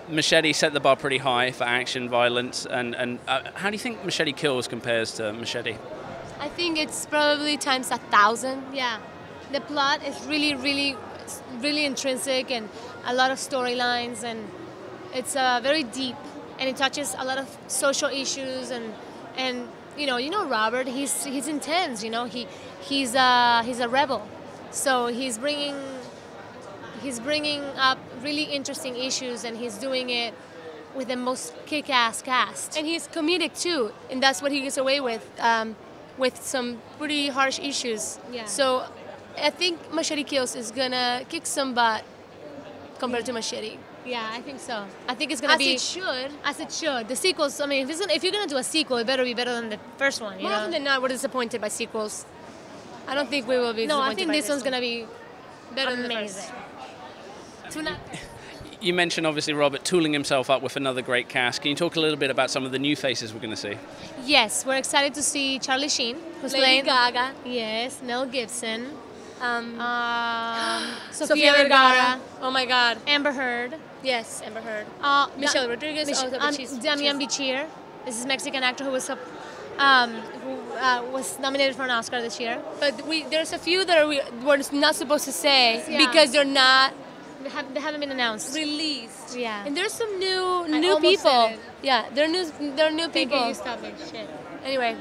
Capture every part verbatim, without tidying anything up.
Machete set the bar pretty high for action, violence, and, and uh, how do you think Machete Kills compares to Machete? I think it's probably times a thousand. Yeah, the plot is really, really, really intrinsic and a lot of storylines, and it's uh, very deep, and it touches a lot of social issues, and and you know, you know Robert, he's he's intense. You know, he he's a he's a rebel, so he's bringing he's bringing up really interesting issues, and he's doing it with the most kick-ass cast. And he's comedic too, and that's what he gets away with, um, with some pretty harsh issues. Yeah. So I think Machete Kills is gonna kick some butt compared to Machete. Yeah, I think so. I think it's gonna As be it should. As it should. The sequels. I mean, if, it's gonna, if you're gonna do a sequel, it better be better than the first one. You More know? often than not, we're disappointed by sequels. I don't think we will be. No, I disappointed think by this one's one. gonna be better amazing. than the first. Tonight. You mentioned obviously Robert tooling himself up with another great cast. Can you talk a little bit about some of the new faces we're going to see? Yes, we're excited to see Charlie Sheen, who's Lady playing Gaga. Yes, Mel Gibson, Um, um, Sofia, Sofia Vergara, Vergara. Oh my God. Amber Heard, Yes, Amber Heard. uh, Michelle Da- Rodriguez. Mich- oh, but um, she's, Damian she's- Bichir. This is a Mexican actor who was up, um, who uh, was nominated for an Oscar this year. But we there's a few that are we, we're not supposed to say Yeah. because they're not They, have, they haven't been announced. released. Yeah. And there's some new I new almost people. said it. Yeah, they're new. They're new Thank people. you, you stopped me. Shit. Anyway,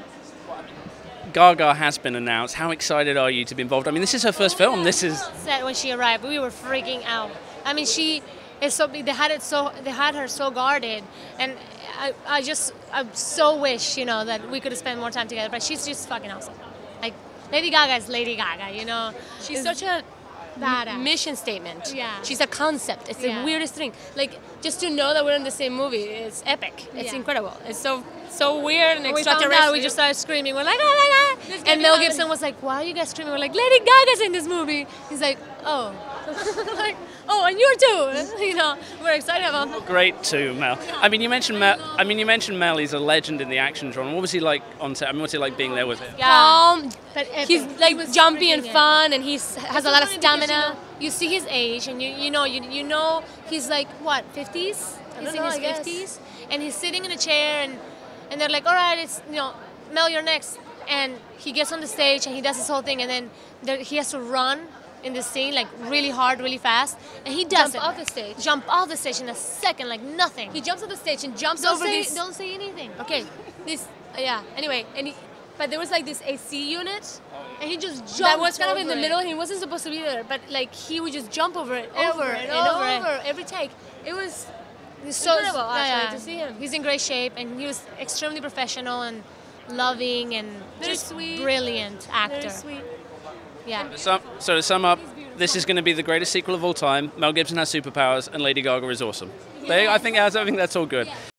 Gaga has been announced. How excited are you to be involved? I mean, this is her first film. This is Said when she arrived, we were freaking out. I mean, she is so big. They had it so. They had her so guarded, and I, I just, I so wish, you know, that we could have spent more time together. But she's just fucking awesome. Like Lady Gaga is Lady Gaga, you know. she's It's such a badass. mission statement. Yeah. She's a concept. It's Yeah. the weirdest thing. Like just to know that we're in the same movie, it's epic. It's Yeah. incredible. It's so so weird and When we found extraterrestrial. out, we just started screaming. We're like, oh my god! This And can be Mel happening. Gibson was like, why are you guys screaming? We're like, Lady Gaga's in this movie. He's like, oh, like, oh, and you're too. You know, we're excited about that. great too, Mel. I mean, you mentioned Mel. I mean, you mentioned Mel. He's a legend in the action genre. What was he like on set? I mean, what's he like being there with him? calm. But epic. He's He like was jumpy and freaking fun, and he's has a lot of funny because, stamina. You, know, you see his age, and you you know you you know he's like what fifties? He's don't in know, his I guess. fifties, and he's sitting in a chair, and and they're like, all right, it's you know, Mel, you're next, and he gets on the stage and he does this whole thing, and then there, he has to run in the scene like really hard, really fast, and he does Jump it. off the stage. Jump off the stage in a second, like nothing. He jumps off the stage and jumps don't over say this. don't say anything. Okay, this uh, yeah. Anyway, and he, but there was like this A C unit And he just jumped that was kind of in the over it. middle. He wasn't supposed to be there, but like he would just jump over it, Over over it, and over over, it. every take. It was He's so incredible, yeah, actually, yeah. to see him. He's in great shape, and he was extremely professional and loving and Very just sweet. brilliant actor. very sweet. Yeah. So, so to sum up, this is going to be the greatest sequel of all time. Mel Gibson has superpowers, and Lady Gaga is awesome. They, I think, I think that's all good.